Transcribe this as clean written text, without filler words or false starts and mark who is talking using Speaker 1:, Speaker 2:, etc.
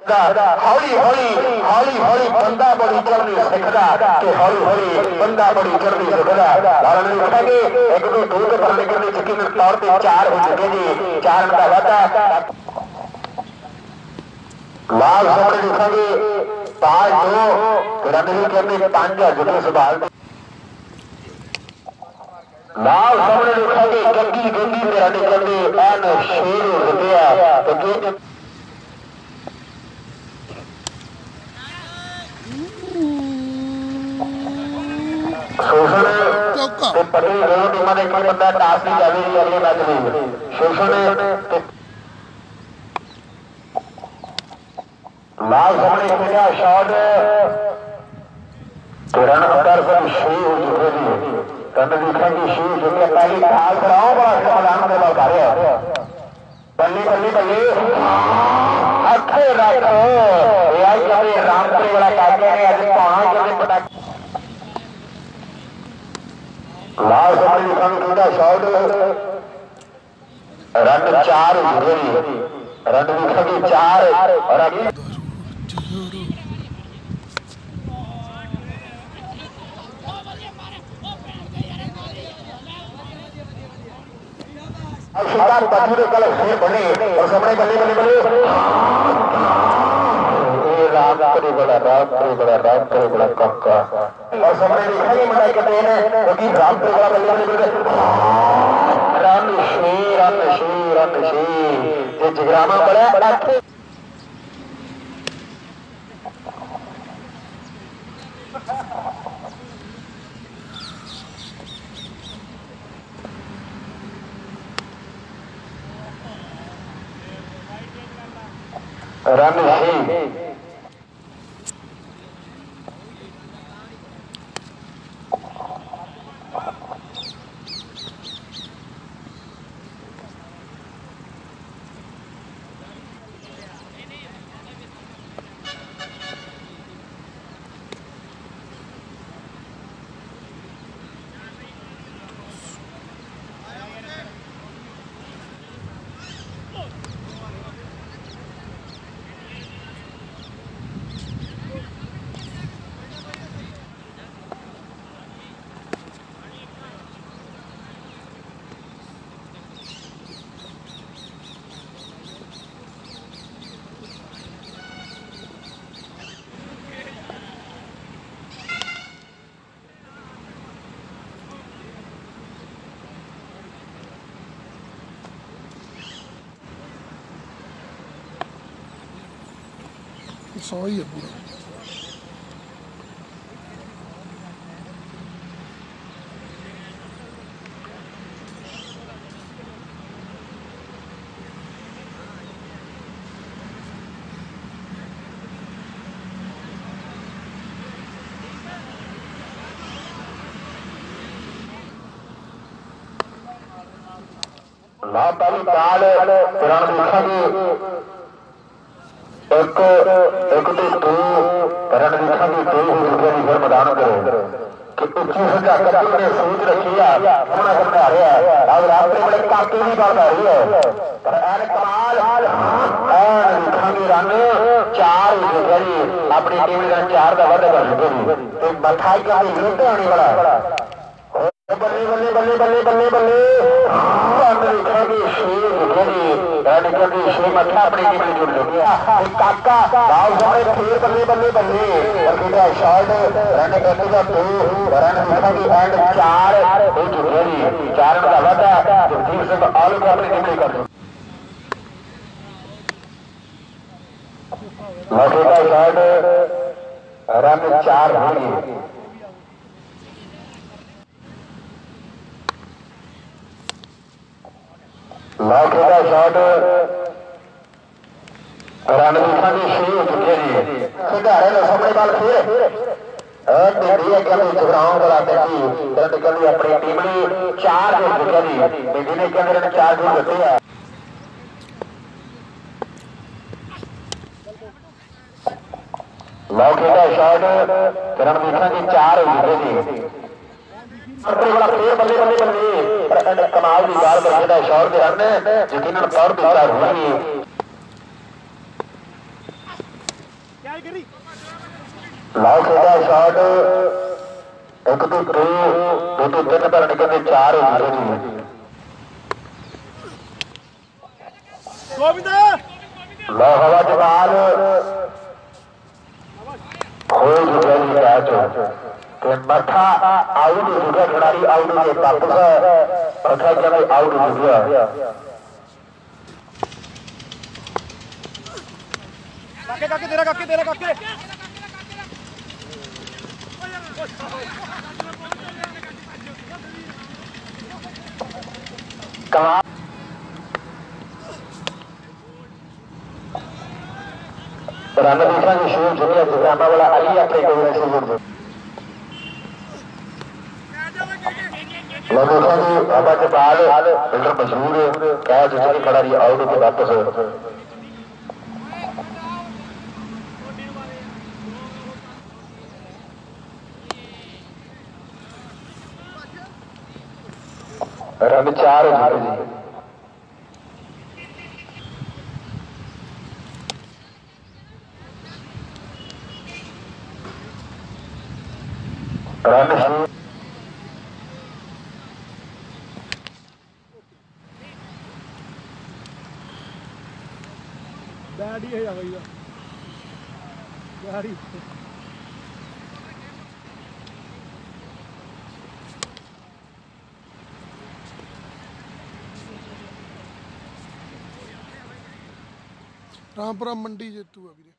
Speaker 1: हौली हौली हौली हौली बंदा बड़ी चढ़नी सीखता कि हौली हौली बंदा बड़ी चढ़नी सीखता कारण लिखांगे एक दो दो के पर निकलने यकीन तौर पर 4 हो चुके जी 4 का वादा लाल सामने लिखांगे 5-2 रन करने 5 जुटे संभाल लाल सामने लिखांगे गंदी गंदी में रन करने एन शेर हो गया तो शोषण पटेल दोनों टीमां ने कोई बंदा टास नहीं जावे जी अगले मैच में शोषण लाल सामने खेला शॉट रन अंदर से छह हो चुके जी रन दिखेंगे छह चुके पहली ढाल कराओ बड़ा समाधान में लौटा रहे बल्ले बल्ले बल्ले अखे रखो आई कभी रामपुरी वाला काके ने आज पांच कभी पता लाल सामने लिखांगे खेला शॉट रन 4 हो गई रन लिखांगे 4 और अभी शिकार बजूरे कल फिर बने और सामने बल्ले बल्ले बल्ले रामपुरी बड़ा कक्का और सामने लिखांगे मिठाई कहते हैं क्योंकि रामपुरी बड़ा बल्ले बल्ले बल्ले रन ये जिगरामा बड़ा रन सौ ही है पूरा ला पहली बाल रन दिखांगे एक तो दो रन दिखांगे 2 हो चुके हैं फिर मैदान करो कि उच्ची सजा कपूर ने सोच रखी है अपना करना रहा है अब रात में बड़े काके की बात आ रही है पर एन कमाल एन दिखांगे रन 4 हो चुके हैं अपनी टीम ने 4 का वादा कर चुके हैं तो बधाई का विरोध आने वाला बल्ले बल्ले बल्ले बल्ले बल्ले बल्ले अपनी टीम में जुड़ चुकी है काका बाल सामने फिर बल्ले बल्ले बल्ले और खेला शॉट रन कटेगा 2 रन दिखांगे एंड 4 हो चुके हैं 4 का वादा जगजीत सिंह आलू को अपनी टीम में कर दो खेला शॉट रन 4 होंगे लौके का शॉट रन दिखांगे 6 हो चुके हैं खिडारे ने सामने बाल फिर ढेडी अगे जगराओं वाला देखी रन कहते अपनी टीम ने 4 हो चुके हैं ढेडी ने कहते रन 4 गोल दिते हैं लौके का शॉट रन दिखांगे 4 हो चुके हैं बड़ा फिर बल्ले बल्ले बल्ले कमाल की बाल पर शॉट के रन यकीनन तौर पर होगी ਲਾਓ ਖੇਡਾ ਸ਼ਾਟ ਇੱਕ ਤੋਂ ਦੋ ਦੋ ਤੋਂ ਤਿੰਨ ਕਰਨ ਕਹਿੰਦੇ 4 ਹੋ ਗਏ ਜੀ ਲਾ ਹਵਾ ਜਵਾਲ ਹੋ ਗਿਆ ਜੀ ਮੈਚ ਤੇ ਮੱਠਾ ਆਊਟ ਹੋ ਗਿਆ ਖਿਡਾਰੀ ਆਊਟ ਦੇ ਵਾਪਸ ਮੱਠਾ ਕਹਿੰਦੇ ਆਊਟ ਹੋ ਗਿਆ
Speaker 2: ਕਾਕੇ ਤੇਰਾ ਕਾਕੇ
Speaker 1: ਰਨ ਦੇਖਾਂਗੇ ਸ਼ੋਰ ਜੁੜਿਆ ਜਗਰਾਮਾ ਵਾਲਾ ਅਲੀ ਆਪਣੇ ਕੋਲ ਐਸੇ ਮੁੰਡੇ ਲੋ ਦੇਖਾਂਗੇ ਬਾਬਾ ਜਪਾਲ ਫਿਲਡਰ ਮਸ਼ਹੂਰ ਕਹਿ ਜਿੱਥੇ ਖੜਾ ਰਹੀ ਆਊਟ ਹੋ ਕੇ ਵਾਪਸ ਰਨ 4 ਹੋ ਗਏ ਜੀ ਰਨ
Speaker 2: ਡੈਡੀ ਹੈ ਬਈ ਡੈਡੀ
Speaker 3: ਰਾਮਪੁਰਾ ਮੰਡੀ ਜੇਤੂ ਆ ਵੀਰੇ